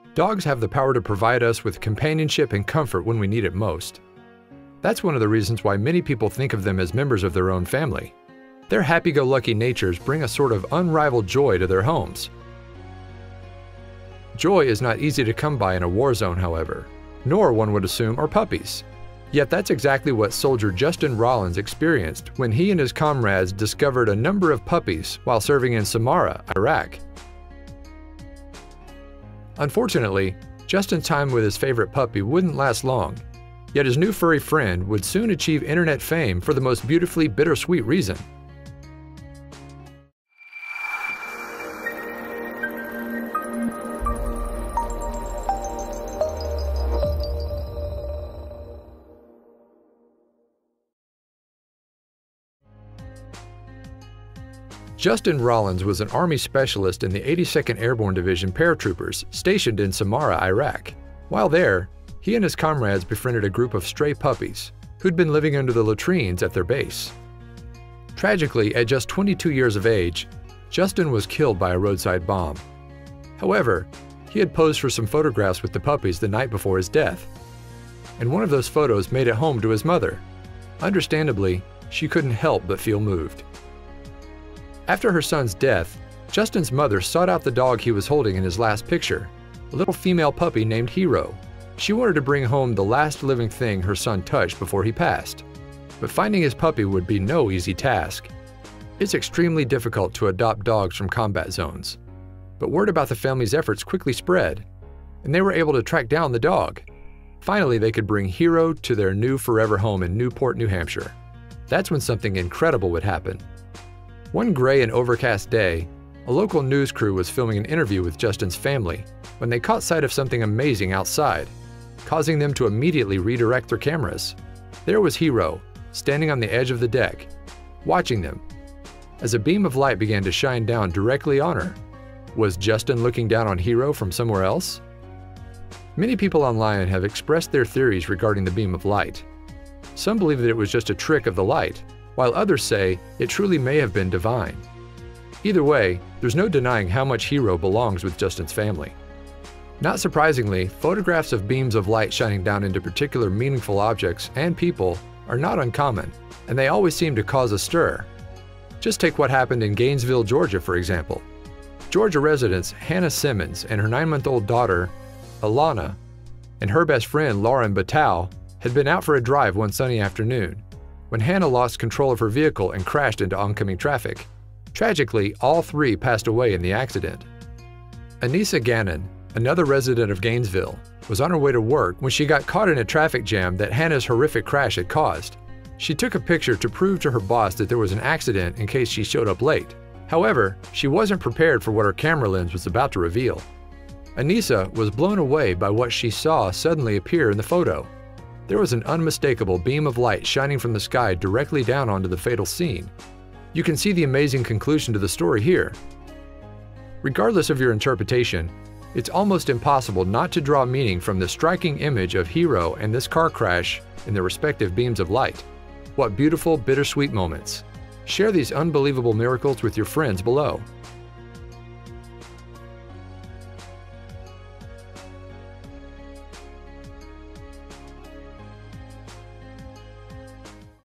Dogs have the power to provide us with companionship and comfort when we need it most. That's one of the reasons why many people think of them as members of their own family. Their happy-go-lucky natures bring a sort of unrivaled joy to their homes. Joy is not easy to come by in a war zone, however, nor, one would assume, are puppies. Yet that's exactly what soldier Justin Rollins experienced when he and his comrades discovered a number of puppies while serving in Samarra, Iraq. Unfortunately, Justin's time with his favorite puppy wouldn't last long, yet his new furry friend would soon achieve internet fame for the most beautifully bittersweet reason. Justin Rollins was an Army specialist in the 82nd Airborne Division paratroopers stationed in Samarra, Iraq. While there, he and his comrades befriended a group of stray puppies who'd been living under the latrines at their base. Tragically, at just 22 years of age, Justin was killed by a roadside bomb. However, he had posed for some photographs with the puppies the night before his death, and one of those photos made it home to his mother. Understandably, she couldn't help but feel moved. After her son's death, Justin's mother sought out the dog he was holding in his last picture, a little female puppy named Hero. She wanted to bring home the last living thing her son touched before he passed. But finding his puppy would be no easy task. It's extremely difficult to adopt dogs from combat zones. But word about the family's efforts quickly spread, and they were able to track down the dog. Finally, they could bring Hero to their new forever home in Newport, New Hampshire. That's when something incredible would happen. One gray and overcast day, a local news crew was filming an interview with Justin's family when they caught sight of something amazing outside, causing them to immediately redirect their cameras. There was Hero, standing on the edge of the deck, watching them. As a beam of light began to shine down directly on her, was Justin looking down on Hero from somewhere else? Many people online have expressed their theories regarding the beam of light. Some believe that it was just a trick of the light, while others say it truly may have been divine. Either way, there's no denying how much Hero belongs with Justin's family. Not surprisingly, photographs of beams of light shining down into particular meaningful objects and people are not uncommon, and they always seem to cause a stir. Just take what happened in Gainesville, Georgia, for example. Georgia residents Hannah Simmons and her 9-month-old daughter, Alana, and her best friend, Lauren Batal, had been out for a drive one sunny afternoon when Hannah lost control of her vehicle and crashed into oncoming traffic. Tragically, all three passed away in the accident. Anissa Gannon, another resident of Gainesville, was on her way to work when she got caught in a traffic jam that Hannah's horrific crash had caused. She took a picture to prove to her boss that there was an accident in case she showed up late. However, she wasn't prepared for what her camera lens was about to reveal. Anissa was blown away by what she saw suddenly appear in the photo. There was an unmistakable beam of light shining from the sky directly down onto the fatal scene. You can see the amazing conclusion to the story here. Regardless of your interpretation, it's almost impossible not to draw meaning from the striking image of Hero and this car crash in their respective beams of light. What beautiful, bittersweet moments. Share these unbelievable miracles with your friends below.